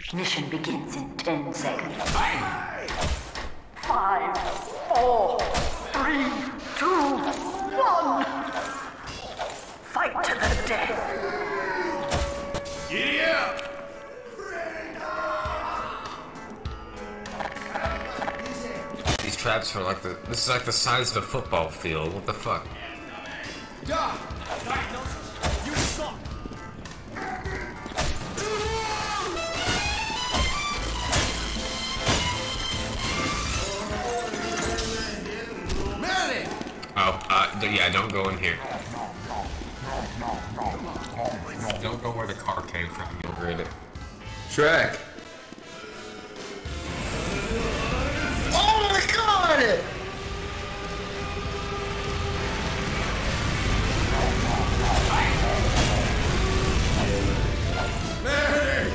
Mission begins in 10 seconds. 5, 4, 3, 2, 1. Fight to the death. Giddy up! These traps are like this is like the size of a football field. What the fuck? Doc! Diagnosis? You suck! Medic! Oh, yeah, don't go in here. Don't go where the car came from, you'll regret it. Shrek! Oh my god! Medic!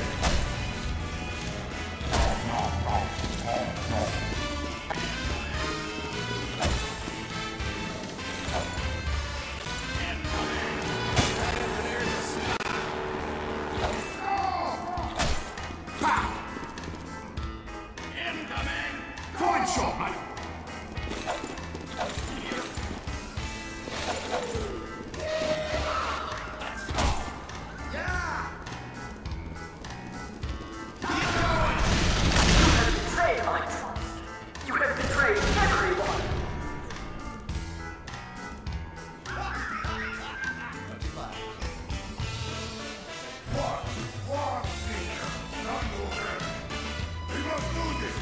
Point shot! Betrayed my trust. You have betrayed everyone. We must do this!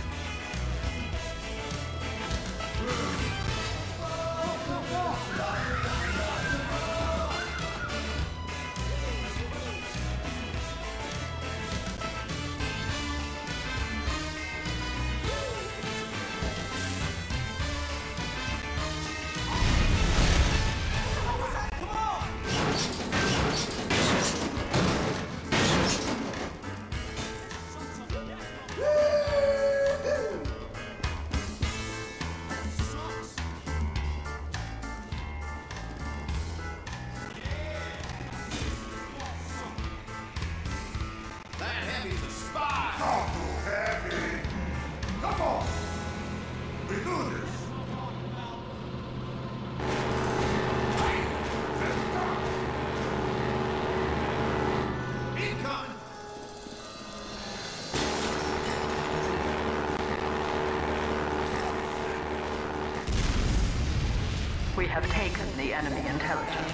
That heavy's a spy! Not too heavy! Come on! We do this! Incoming! We have taken the enemy intelligence.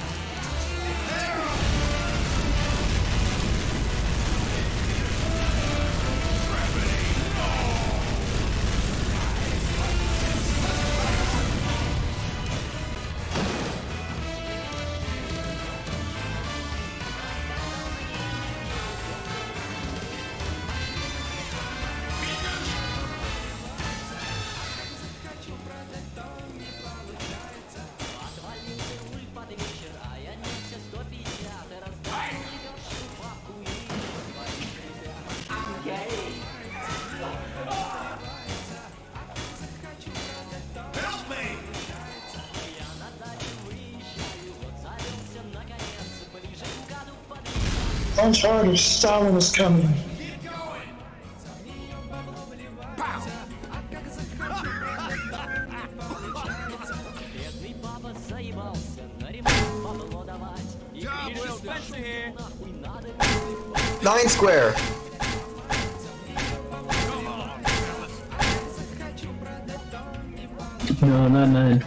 Help me! Uncharted, Stalin is coming. Keep going! Job well done. Here. 9 square! Come on, fellas. No, not 9.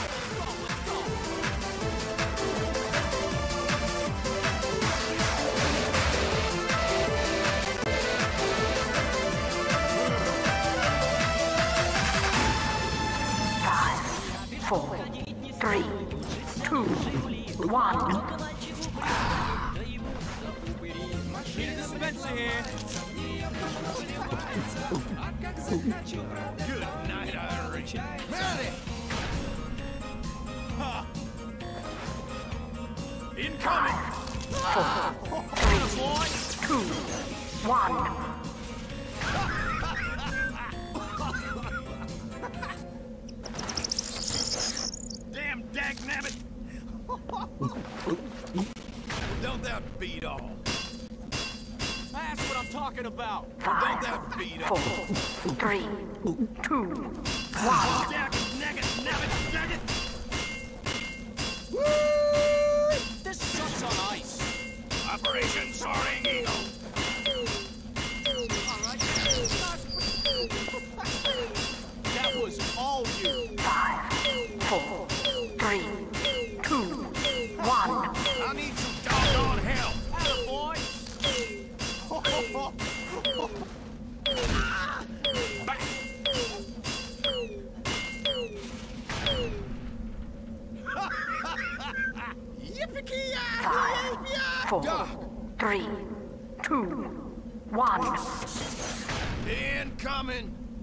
Five, 4, 3, 2, 1. Spencer here. Good night, Irish. Medic! Ha! Incoming! 4, 3, 2, 1. Damn dagnabbit! Don't that beat all? That's what I'm talking about. Five, Don't that beat up. 4, 3, 2, 1. Woo! This sucks on ice. Operation Soaring Eagle. All right. That was all you. 5, 4, 3, 2, 1. I need some doggone help. Attaboy. Back. Five, 4, 3, 2, 1. Incoming.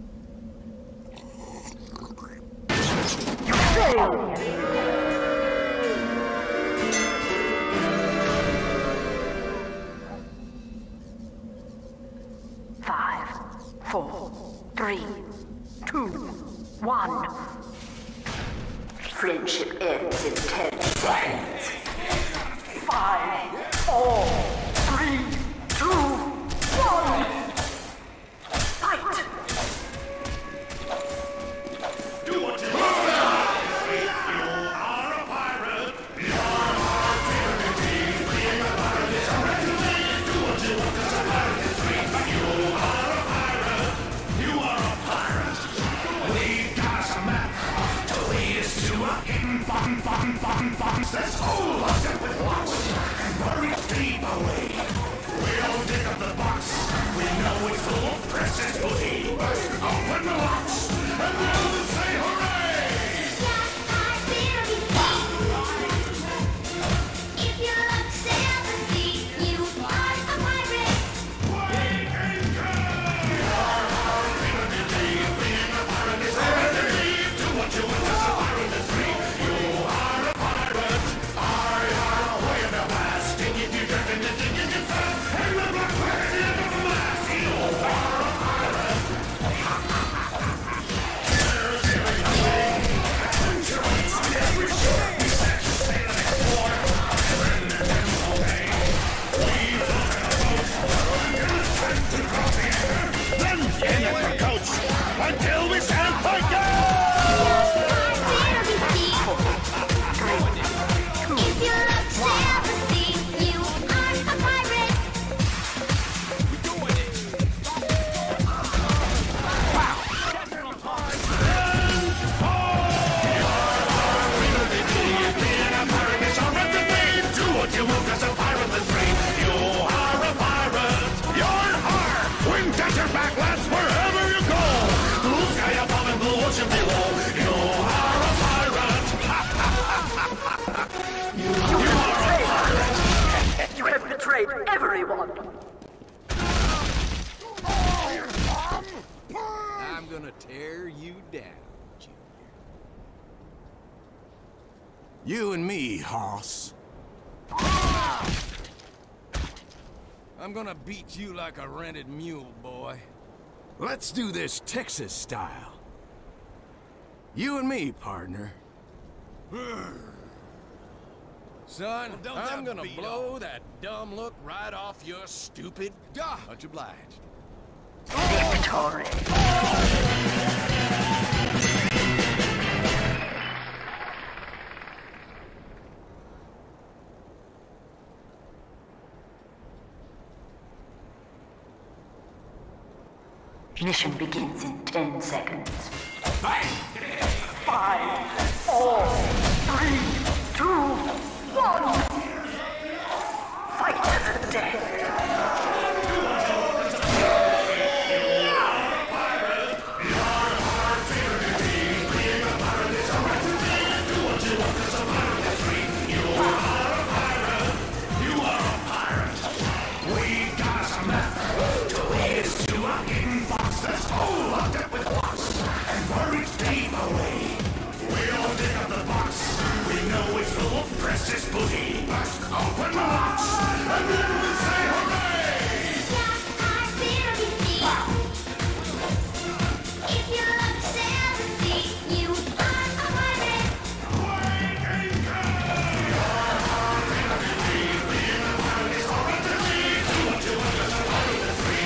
Five, 4, 3, 2, 1. Friendship ends in 10 seconds. 5, 4, 3, 2, 1. Fight! Do what you That's all locked up with locks and buried deep away. We'll dig up the box. We know it's full of precious booty. Let's open the locks and then we'll say hooray! If you look selflessly, you are a pirate. Wake and go! Being a pirate is hard to leave. Do what you want, just a pirate is free. You are a pirate. I are way in the past. Dig it, you dirt, and dig it, you fast. Hang the black flag at the end of the mast. You are a pirate. There's every thing. Adventurous on every shore. We set sail and explore. When the temps obey, we look at the boat. Until it's time to cross the air. Then get in the coach until we stand by go! If you look selflessly, you are a pirate. Being a pirate is all right to be. Do what you will, 'cause a pirate is free. You are a pirate. You're hard. Wind at your back, lads, wherever you go. Blue sky above and blue ocean below. You are a pirate. You have betrayed everyone. I'm gonna tear you down, Junior. You and me, Hoss. I'm gonna beat you like a rented mule, boy. Let's do this Texas style. You and me, partner. Son, I'm gonna blow that dumb look right off your stupid... Much obliged. Victory. Mission begins in 10 seconds. 5, 4, 3, 2, 1. Fight to the death. That's all locked up with locks and buried deep away. We'll dig up the box. We know it's full of precious booty. Let's open the locks and then we'll say hooray! If you look selflessly, you are a pirate. Wake and go! Being a pirate is all right to be. Do what you want, 'cause a pirate is free.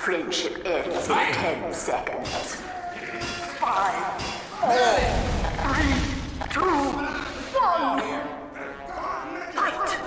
Friendship ends in 10 seconds. 5, 4, 3, 2, 1. Fight!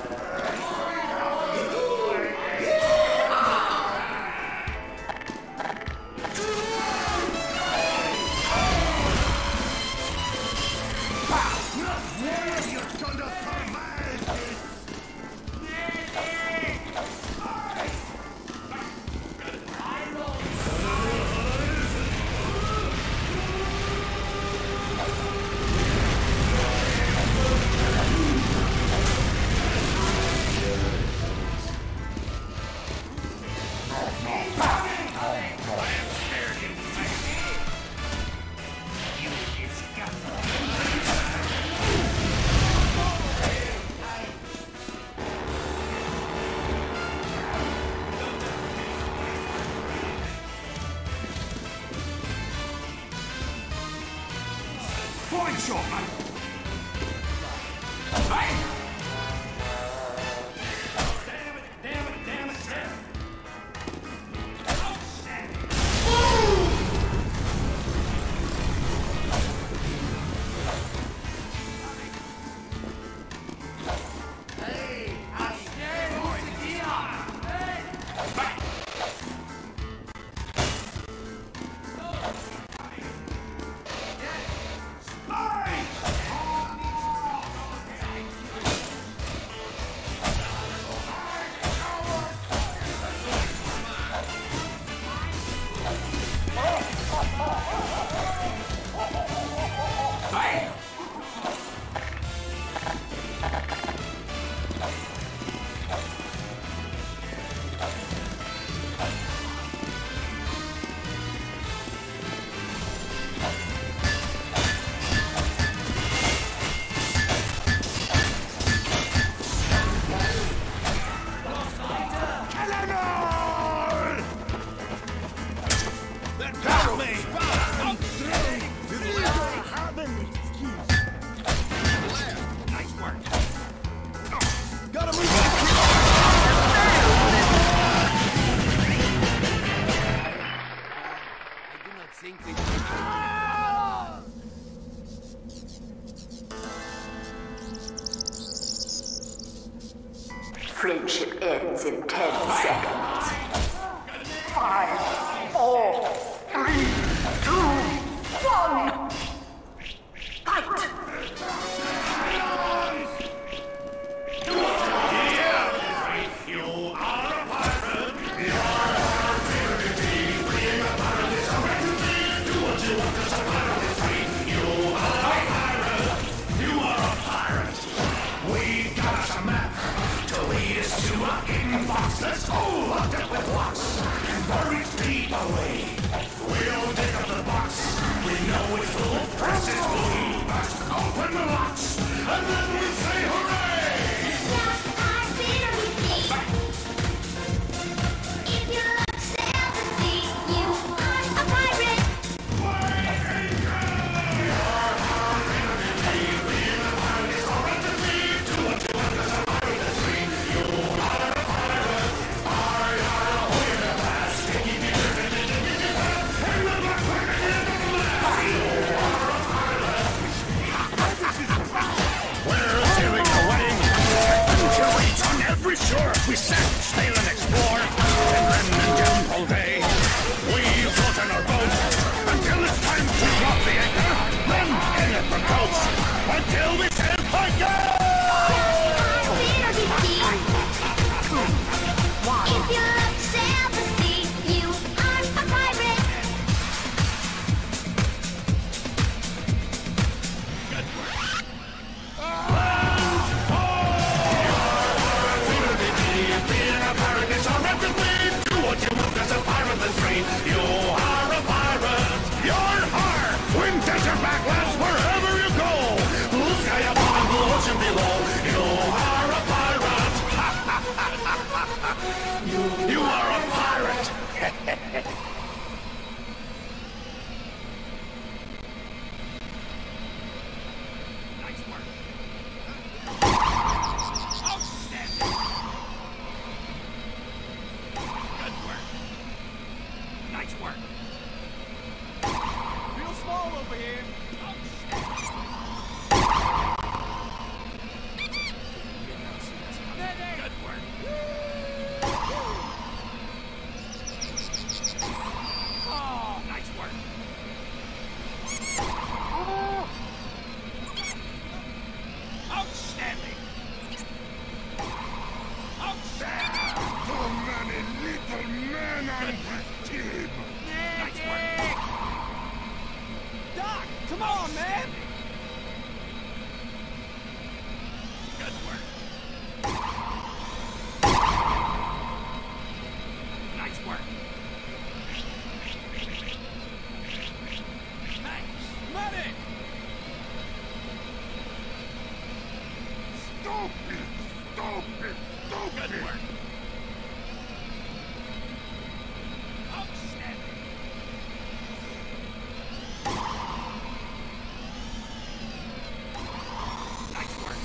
Point shot, mate. Damn it. Friendship ends in 10 seconds. 5, 4, 3, 2, 1. Fight! Let's go locked up with blocks and bury feet away. We'll dig up the box. We know it's full of precious gold. Let's open the locks and then we say hooray! If you look sail the sea, you are a pirate. Sure, we set, sail and explore, and run and jump all day. We float in our boat until it's time to drop the anchor, then in it the coast until we say fire! If you look sail the sea, you are a pirate. Being a pirate is a rapid way. Do what you want as a pirate and free. You are a pirate. You're hard. Swim desert backlands wherever you go. Blue sky above and blue ocean below. You are a pirate. You are a pirate. Nice work. Outstanding. Good work. over here. Good work. Oh, nice work. Outstanding. Outstanding. Too many little men on this team. Nice work. Doc, come on, man. Good work. Nice work. Thanks. Medic. Stupid. Good work. Outstanding. Nice work.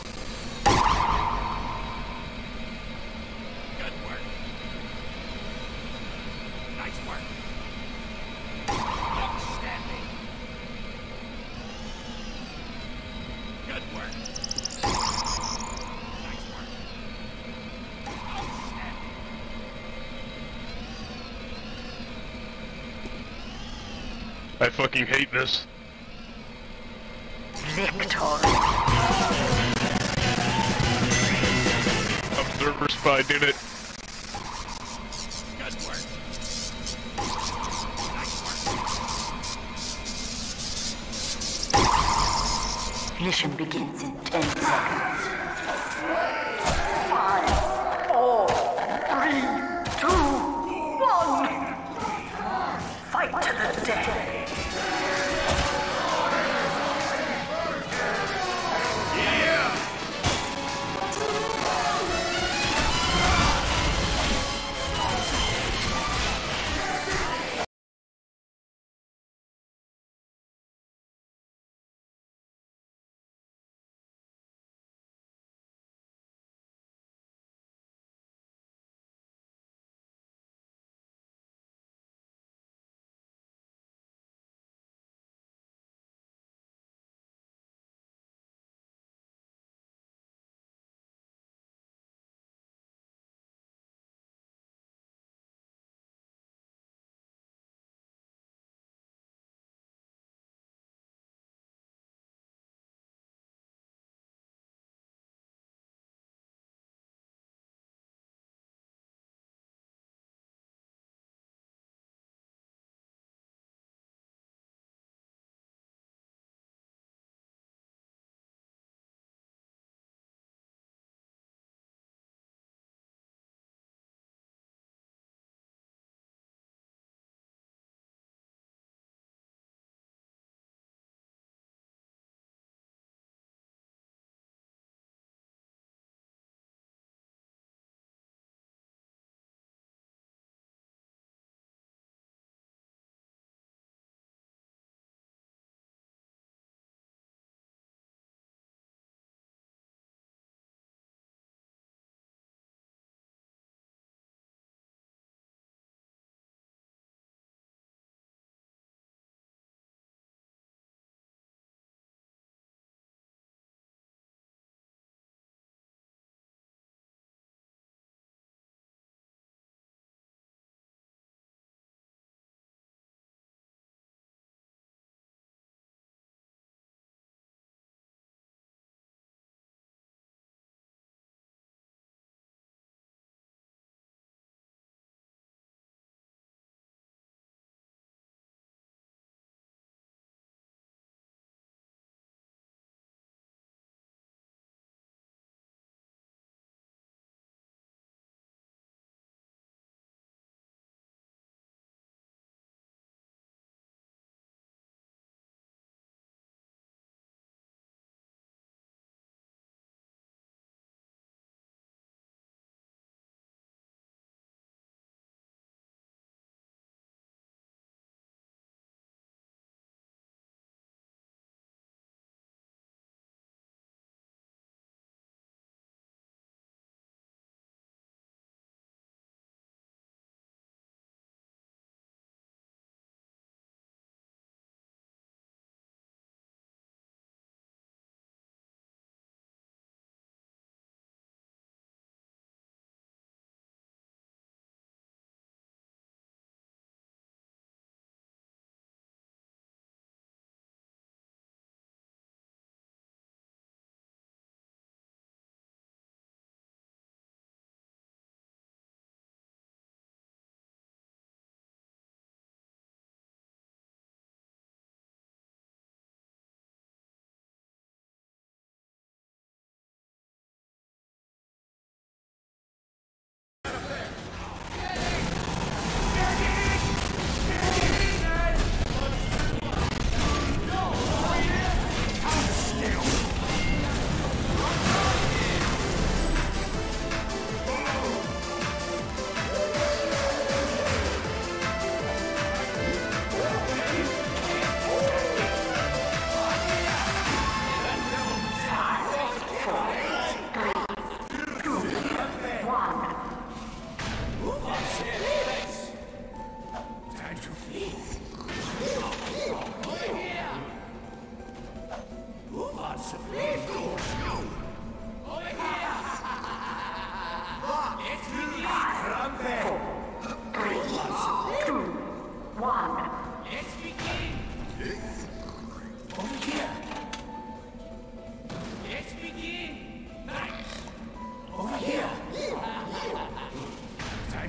Good work. Nice work. Outstanding. Good work. Nice work. Outstanding. I fucking hate this. Observer spy did it. Good work. Nice work. Mission begins in 10 seconds. 5, 4, 3, 2, 1. Fight to the death.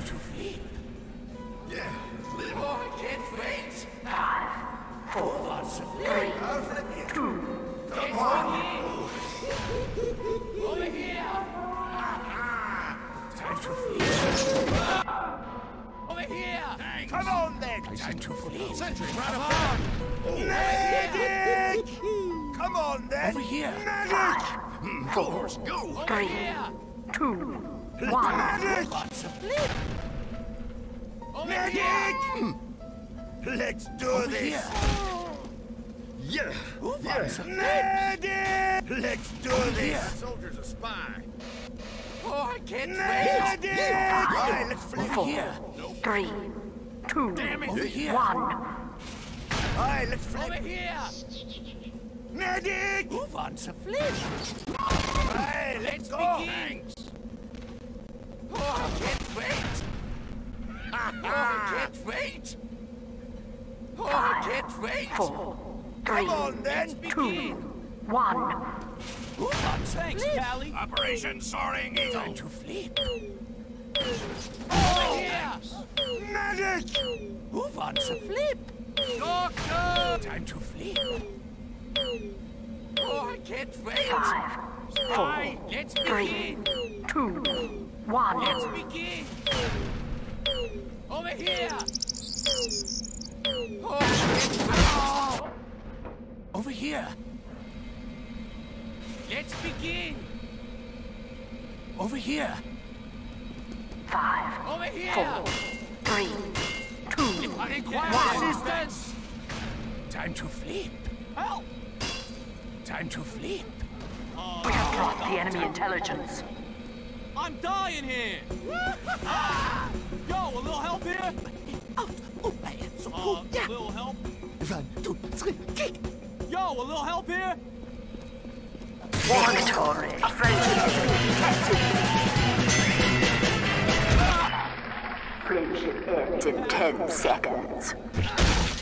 to flip. Yeah, flip. Oh, I can't wait. 5, 4, 3, 2, Come on. Over here. Time to flip. Over here. Thanks. Come on then. Time to flip. Sentry, right up there. Medic! Come on then. Over here. Medic! 4, 3, 2, 1. Medic! Flip. Over here. Let's do this. Yeah. Medic! Let's do this. That soldier's a spy. Oh, I can't wait. Right, let's flip 4, here. 3, 2, Damn it. 1. Alright, let's flip. Over here. Medic! Who wants a flip? Alright, let's go. Thanks. Oh, I can't wait. Oh, I can't wait. Oh, I can't wait. 4, 3, Come on, then. 2, 1. Who wants Thanks, Pally. Operation Soaring Eagle. Time to flip. Over here. Medic! Who wants a flip? Doctor! Time to flip. Oh, I can't wait. 5, 4, Let's 3, begin. 2, 1. Let's begin. Over here. Oh, oh. Over here. Let's begin. Over here. 5, Over here. 4, 3, 2, I require 1. assistance. Time to flip. Help. Time to flip. We have dropped the enemy intelligence. I'm dying here! Yo, a little help here? A little help? 1, 2, 3, kick! Yo, a little help here? Victory. A friendship has been tested. Friendship ends in 10 seconds.